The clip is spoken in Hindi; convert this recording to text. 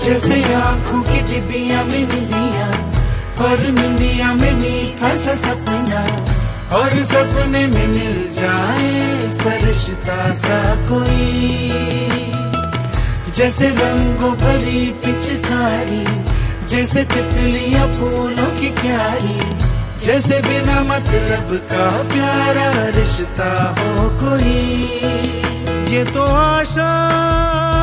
जैसे आंखों की डिबिया में निंदिया, और निंदिया में मीठा सा सपना, और सपने में मिल जाए फरिश्ता सा कोई। जैसे रंगों भरी पिचकारी, जैसे तितलियां फूलों की क्यारी, जैसे बिना मतलब का प्यारा रिश्ता हो कोई। ये तो आशा